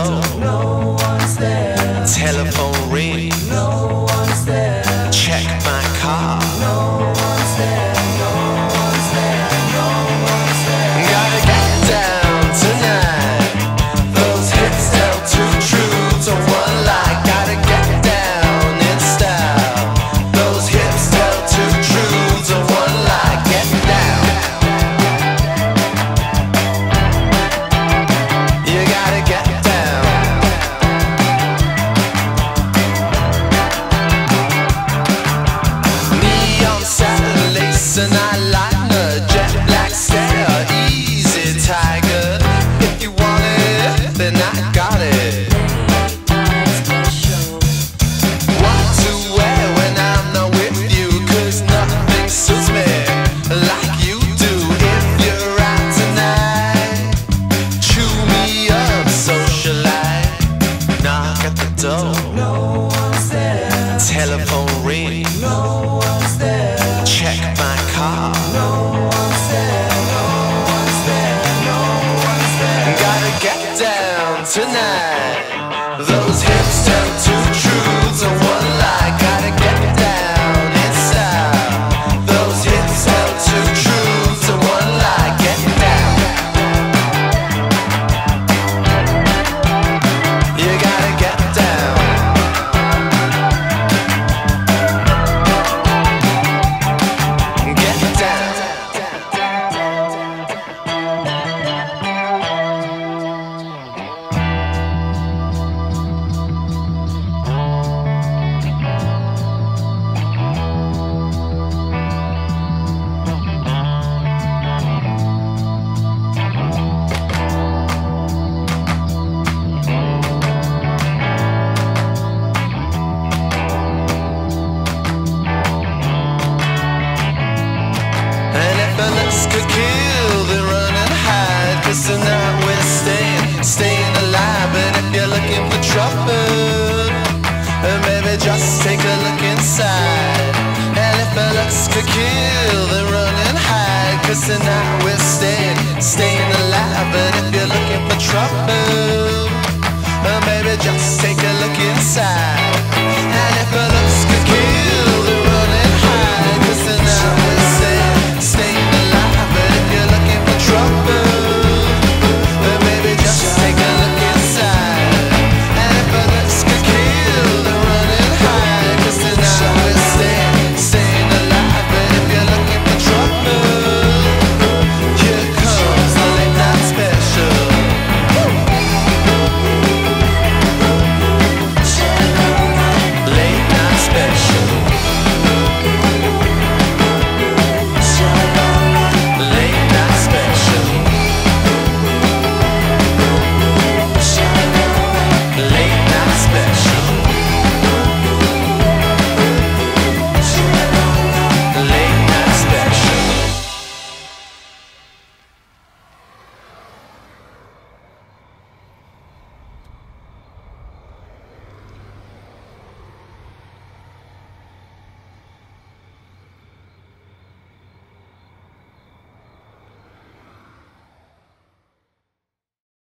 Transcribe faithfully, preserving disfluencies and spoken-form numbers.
door. No one's there. Telephone ring. No one's there. Check my car. No one's there. No one's there. No one's there. Gotta get down tonight. Those hips tell two truths on one lie. Gotta get down in style. Those hips tell two truths on one lie. Get down. You gotta get down. Neon satin lace and eyeliner, jet black stare, easy tiger. If you want it, then I got it. What to wear when I'm not with you? 'Cause nothing suits me like you do. If you're out tonight, chew me up, socialite. Knock at the door. No one's there. Telephone ring. No one's there. Check my car. No one's there. No one's there. No one's there. Gotta get down tonight. Those hips tell two truths and one lie. Gotta get down in style. Those hips tell two truths and one lie. Get down. You gotta get down. Get down. And if the looks could kill, then run and hide. 'Cause tonight we're staying, staying alive. And if you're looking for trouble, then maybe just take a look inside. And if the looks could kill, then run and hide. 'Cause tonight we're staying, staying alive. And if you're looking for trouble,